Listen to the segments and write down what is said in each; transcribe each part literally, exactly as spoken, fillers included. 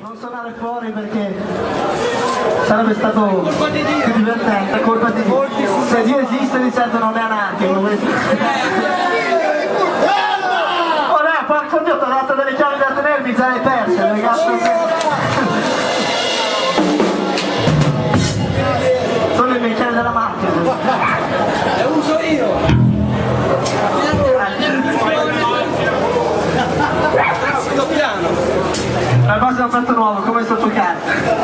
Non suonare fuori perché sarebbe stato più divertente, colpa di Dio. Se Dio esiste di certo non è anarchico. Oh no, porco Dio, ti ho dato delle chiavi da tenermi, già le perse, ragazzi. Sono il meccanico della macchina. Le uso io. Piano. La cosa è un pezzo nuovo, come sto giocando.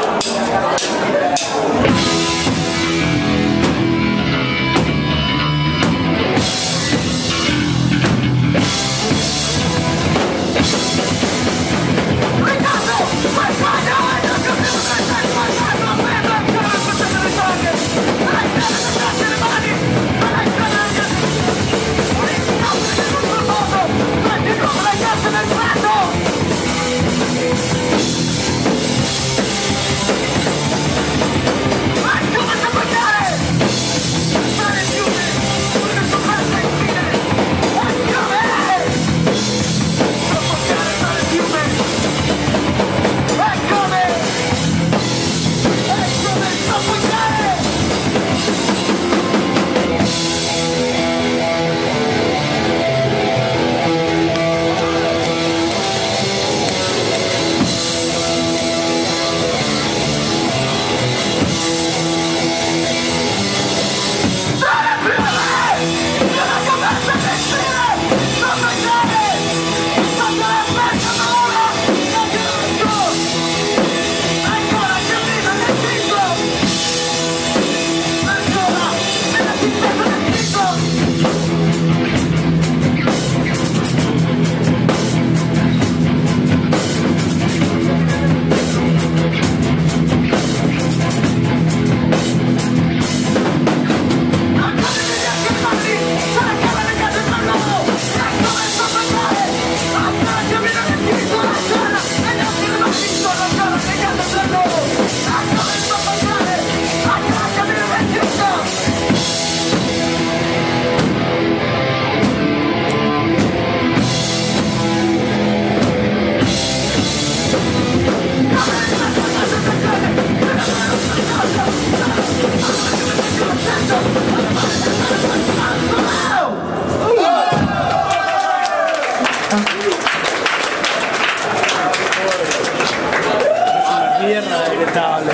Birra e letale.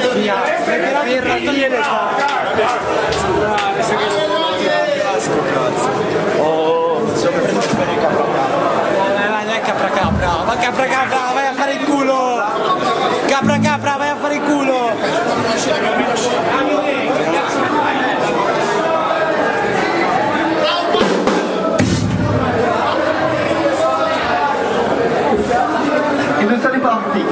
Birra e letale. Oh, se mi prendo per il capra capra. Vai, vai, capra capra. Vai capra capra, vai a fare il culo. Capra capra, vai a fare il culo. E non sono i pronti.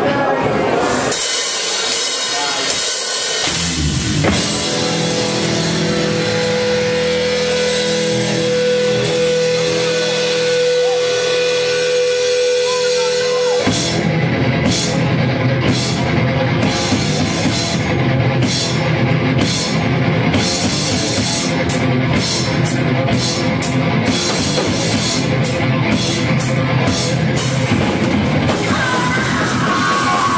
Ah!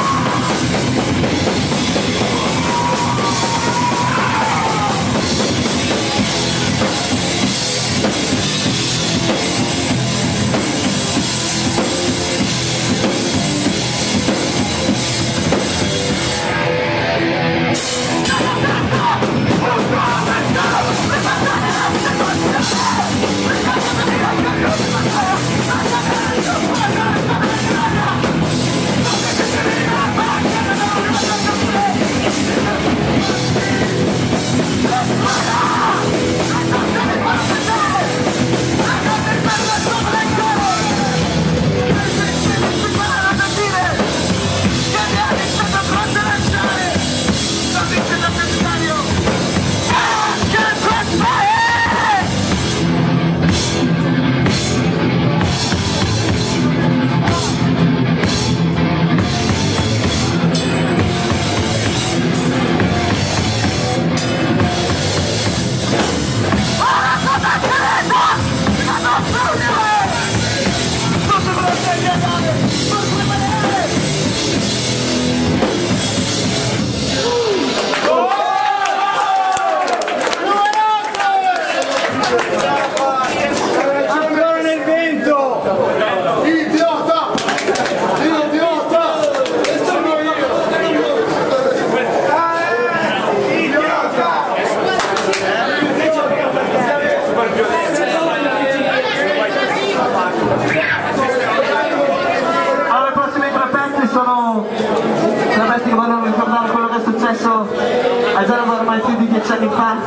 sono travesti che vogliono ricordare quello che è successo a Genova ormai più di dieci anni fa,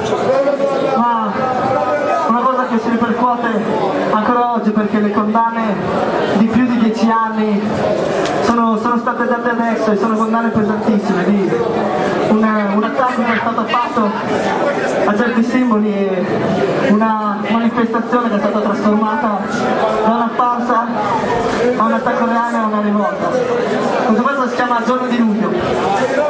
ma una cosa che si ripercuote ancora oggi perché le condanne di più di dieci anni sono, sono state date adesso e sono condanne pesantissime di un, un attacco che è stato fatto a certi simboli e una manifestazione che è stata trasformata da una farsa a un attacco reale e a una rivolta. Questo, questo si chiama Giorno di luglio.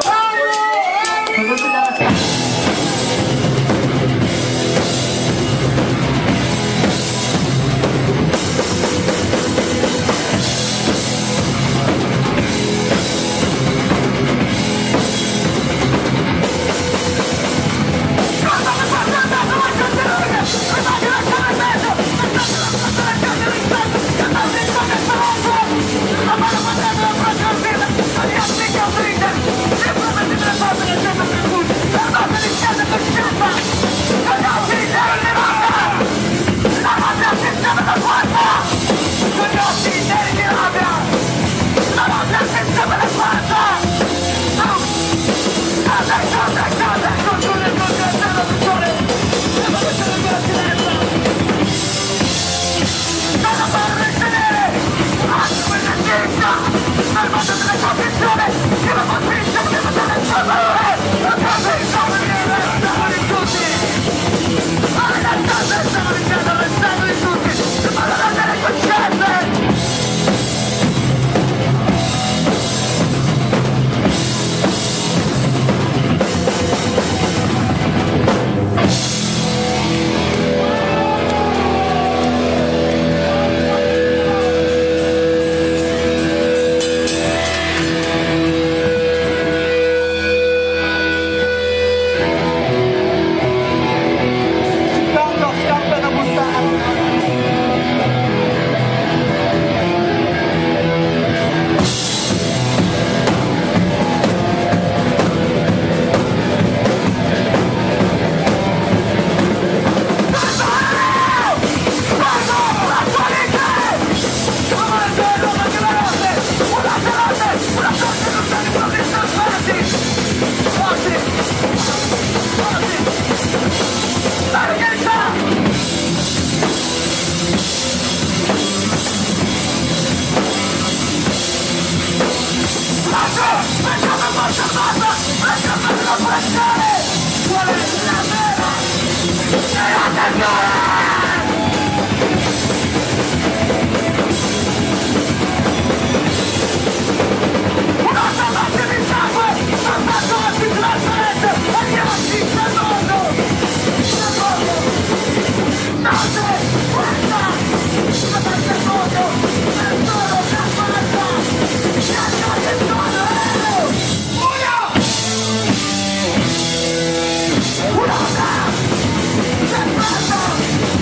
Una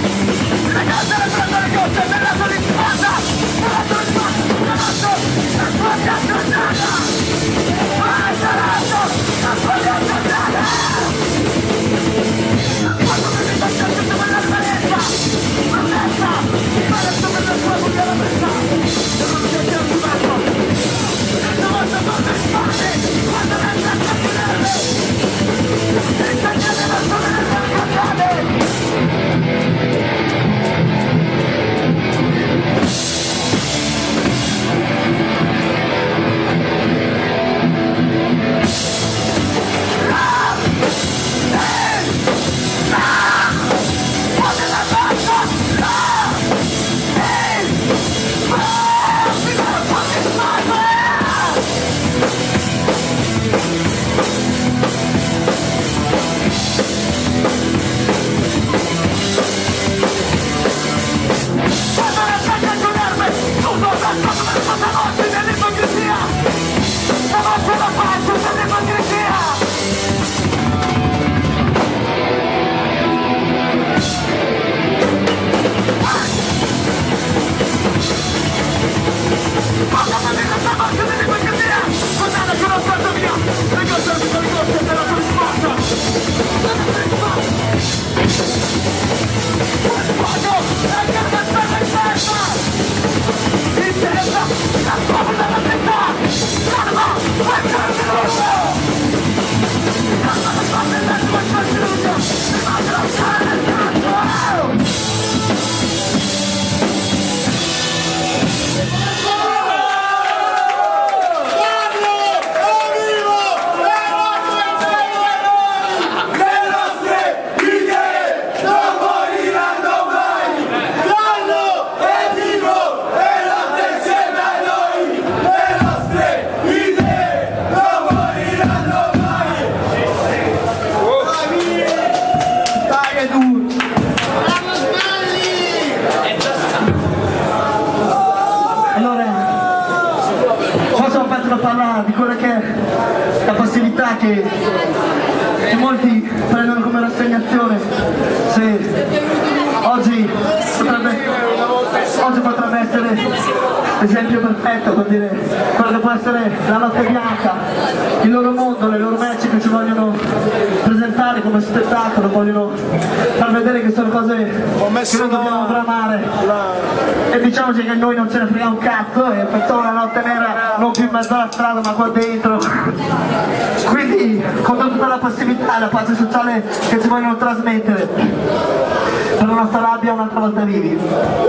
attimo parla di quella che è la passività che, che molti prendono come rassegnazione. Se oggi potrebbe, oggi potrebbe essere l'esempio perfetto per dire quello che può essere la notte bianca, il loro mondo, le loro match che ci vogliono presentare come spettacolo, vogliono far vedere che sono cose che non dobbiamo bramare. E diciamoci che noi non ce ne frega un cazzo e facciamo una notte nera non più in mezzo alla strada ma qua dentro. Quindi con tutta la passività e la pace sociale che ci vogliono trasmettere, per la nostra rabbia un'altra volta vivi.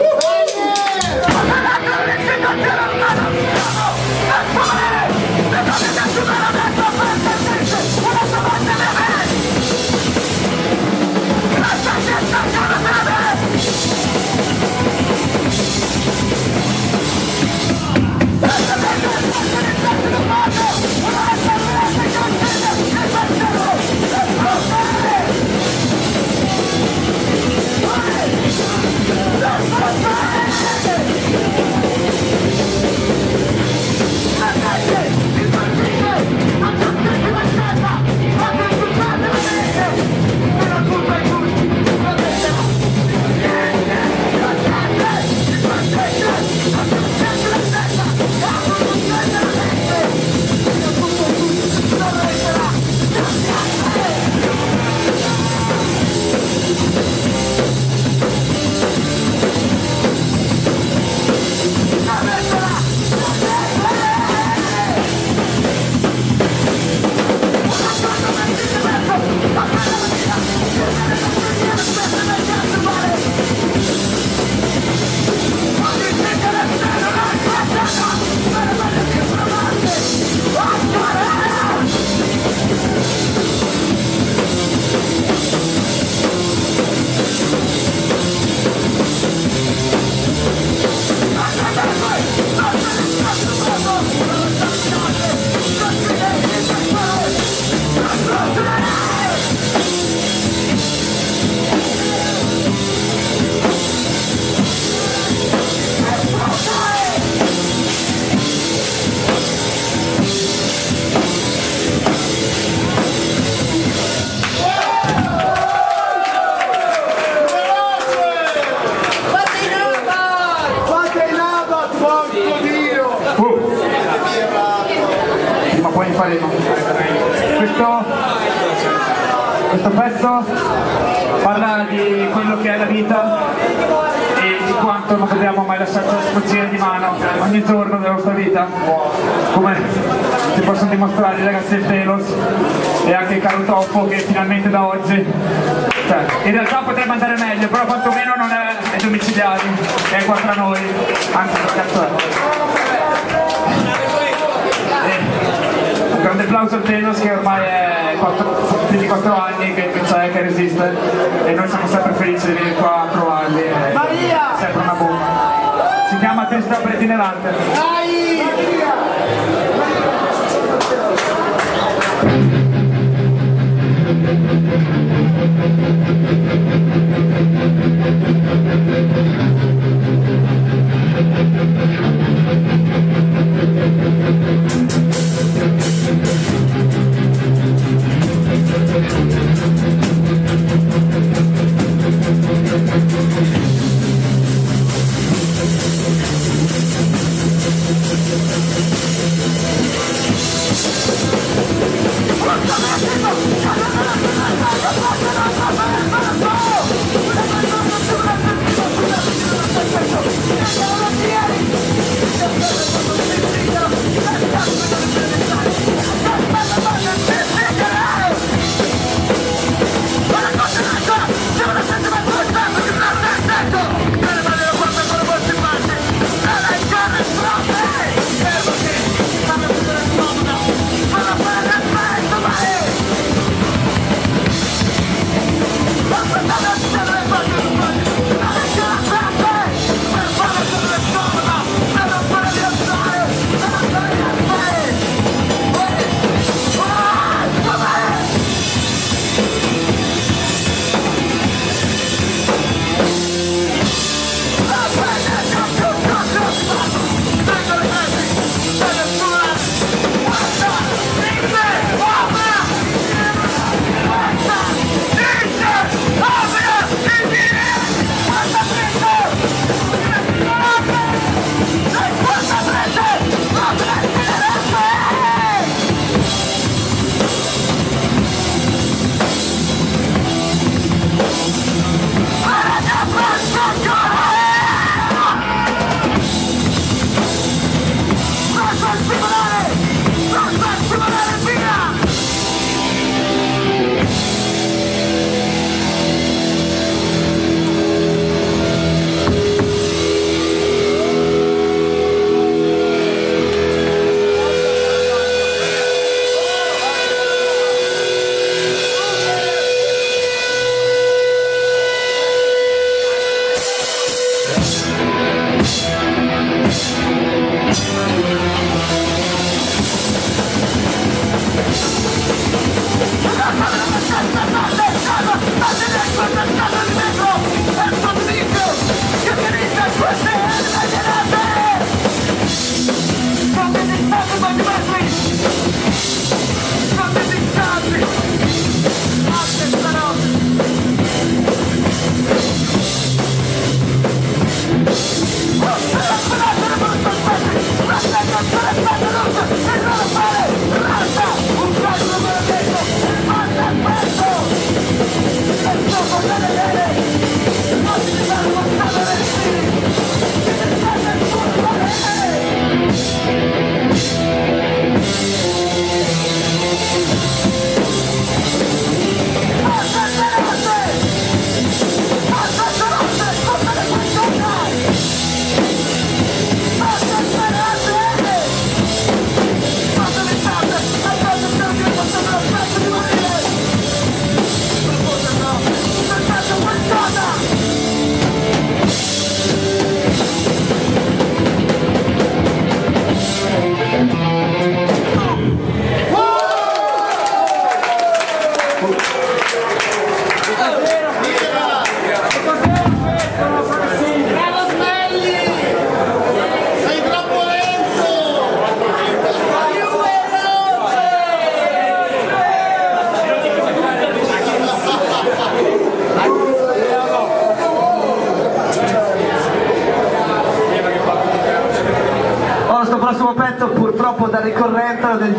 Questo, questo pezzo parla di quello che è la vita e di quanto non dobbiamo mai lasciarci la sfuggire di mano ogni giorno della nostra vita, come ci possono dimostrare i ragazzi del Telos e anche il caro Toppo, che finalmente da oggi, cioè, in realtà potrebbe andare meglio, però quantomeno non è ai domiciliari, è qua tra noi, anche per cazzo è. Un grande applauso al Telos, che ormai è più di quattro anni che c'è, che resiste, e noi siamo sempre felici di venire qua a trovarli. È sempre una bomba. Si chiama Testa per itinerante. We'll be right back.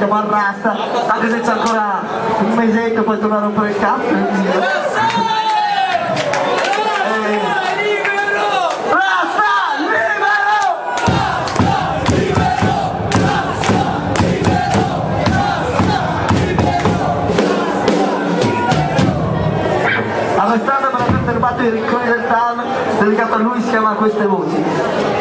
siamo a Rasta, anche se c'è ancora un mesetto poi tornare a rompere il cazzo. Quest'anno per aver fermato i ricconi del town, dedicato a lui si chiama Queste Voci.